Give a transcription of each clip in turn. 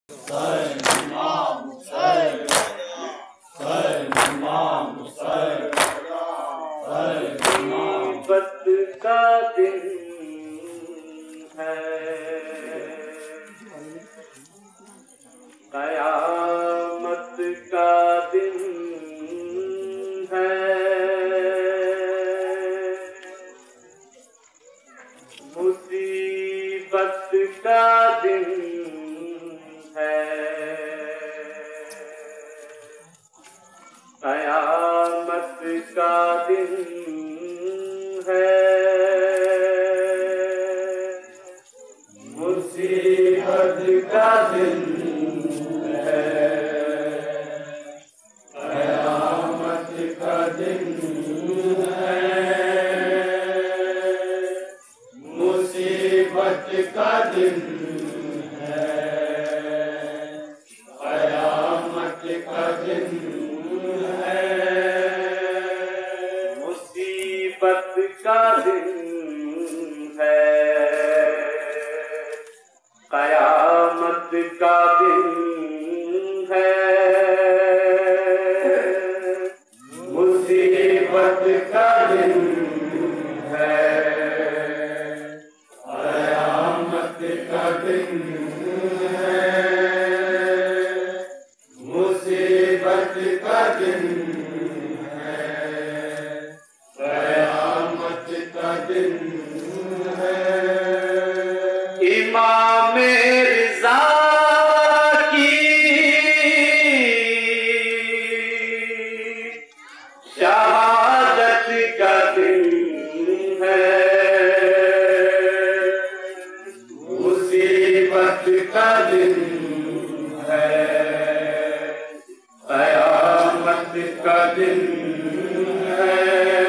का दिन है, कयामत का दिन है, मुसीबत का दिन है, कयामत का दिन है, मुसीबत का दिन है, कयामत का दिन है, मुसीबत का दिन है, कयामत का दिन है, मुसीबत का दिन है, कयामत का दिन है, मुसीबत का दिन है, कयामत का दिन है, मुसीबत का दिन है, कयामत का दिन है। इमामे रिज़ा की शहादत का दिन है, मुसीबत का दिन है, कयामत का दिन है,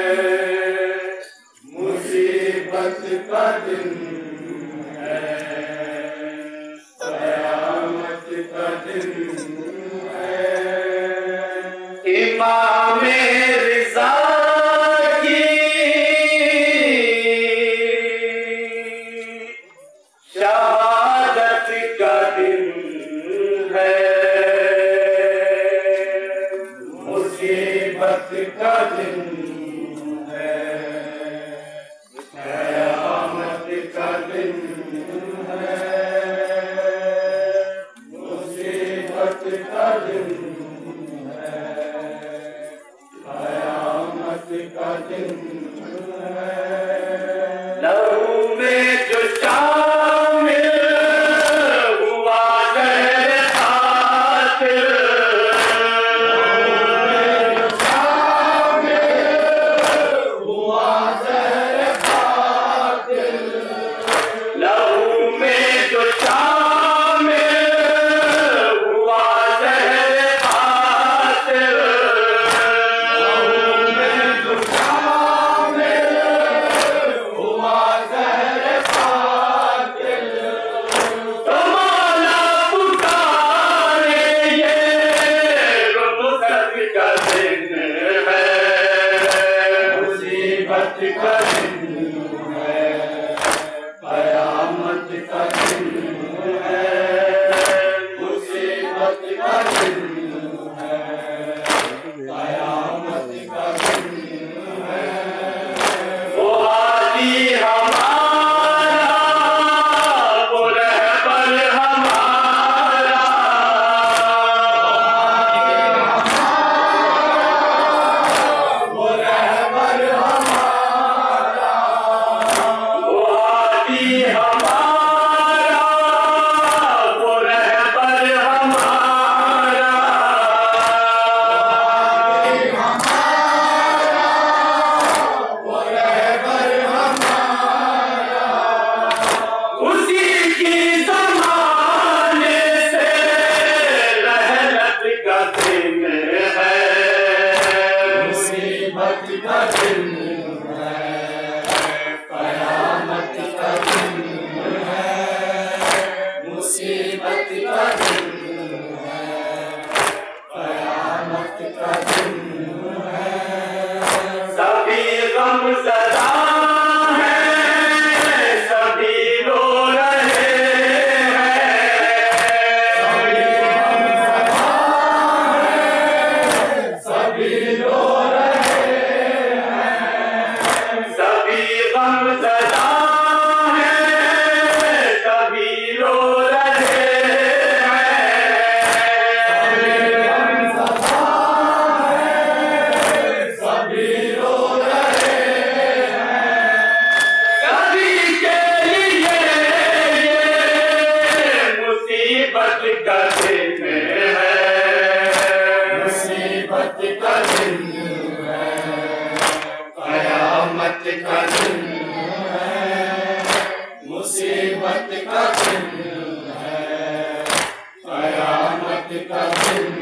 मुसीबत का दिन है, कयामत का दिन है। इमामे रिज़ा की शहादत का दिन है, मुसीबत का दिन है, कयामत का दिन है, मुसीबत का दिन है, कयामत का दिन है। लहू में जो शामिल हुआ ज़हर खातिर, लहू में जो शामिल का चिन्ह